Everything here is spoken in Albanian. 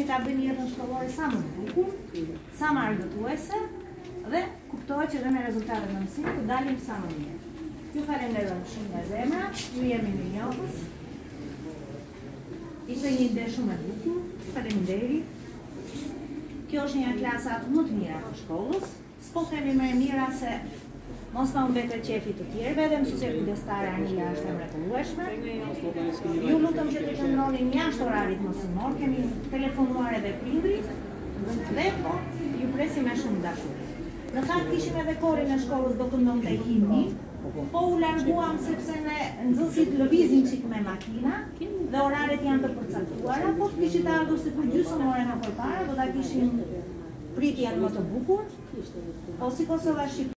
ta bëjmë jetën shkollore sa më bukur, sa më argëtuese dhe kuptohet që dhe me rezultatet në mësim të dalim sa më mirë. Ju falenderoj shumë nga zemra, ju jemi mirënjohës. Ishte një ide shumë e bukur, faleminderit. Kjo është një klasat më të mira të shkollës. S'po themi më e mira se mos na humbetet qefi të tjerëve dhe mësuesja kujdestare Anila është e mrekullueshme. Ju lutem që të qëndroni jashtë orarit mësimor, kemi telefonuar edhe prindrit dhe ju presim me shumë dashuri. Në fakt kishim edhe korin e shkollës do të ndonte himni, po u larguam sepse ne nxënësit lëvizin çik me makina dhe oraret janë të përcaktuara, po të kishit ardhur sikur gjysmë ore më përpara, do ta kishim pritjen më të bukur, po si Kosova Shqipëria